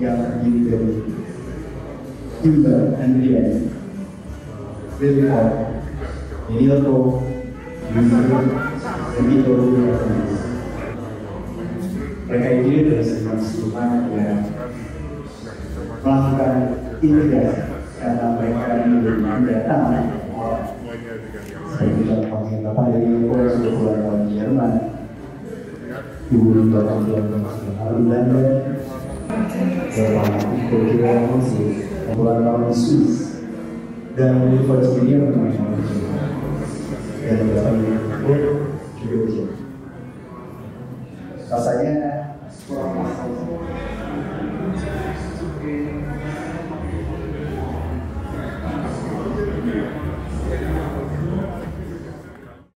yang terdiri dari Timber and Brian, Wilford, Enilko, Yusuf, Benito, mereka ini dari segmen sebelumnya yang melakukan integrasi karena mereka ini datang seperti contohnya Bapak dari sudah keluar tahun Jerman, Ibu Bapak keluar Belanda, Bapak Iko juga masih keluar tahun Swiss, dan Wilford sendiri yang bermain dan Bapak Ibu juga bisa. Rasanya kurang masuk.